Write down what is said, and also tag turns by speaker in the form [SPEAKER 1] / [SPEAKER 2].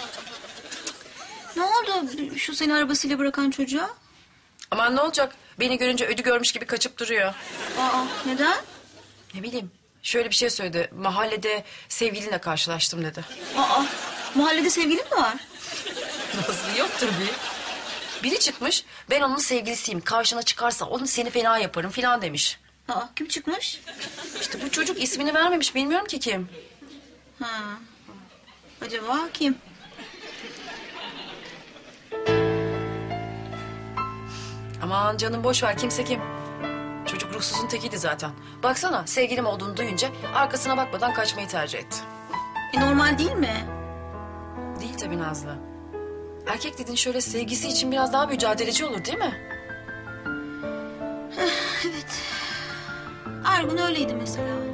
[SPEAKER 1] Ne oldu şu seni arabasıyla bırakan çocuğa?
[SPEAKER 2] Aman ne olacak? Beni görünce ödü görmüş gibi kaçıp duruyor.
[SPEAKER 1] Aa, neden?
[SPEAKER 2] Ne bileyim. Şöyle bir şey söyledi. Mahallede sevgilinle karşılaştım dedi.
[SPEAKER 1] Aa, mahallede sevgilin mi var?
[SPEAKER 2] Nasıl yoktur bir? Biri çıkmış. Ben onun sevgilisiyim. Karşına çıkarsa onu seni fena yaparım filan demiş.
[SPEAKER 1] Aa, kim çıkmış?
[SPEAKER 2] İşte bu çocuk ismini vermemiş. Bilmiyorum ki kim.
[SPEAKER 1] Ha. Acaba kim?
[SPEAKER 2] Aman canım boş ver. Kimse kim? Çocuk ruhsuzun tekiydi zaten. Baksana sevgilim olduğunu duyunca arkasına bakmadan kaçmayı tercih etti.
[SPEAKER 1] Normal değil mi?
[SPEAKER 2] Değil tabii Nazlı. Erkek dediğin şöyle sevgisi için biraz daha mücadeleci olur değil mi?
[SPEAKER 1] Evet. Ergun öyleydi mesela.